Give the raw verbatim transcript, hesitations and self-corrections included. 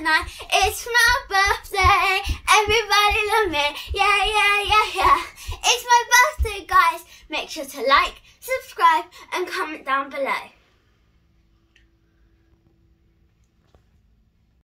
tonight. It's my birthday. Everybody love me. Yeah, yeah, yeah, yeah. It's my birthday, guys. Make sure to like, subscribe and comment down below.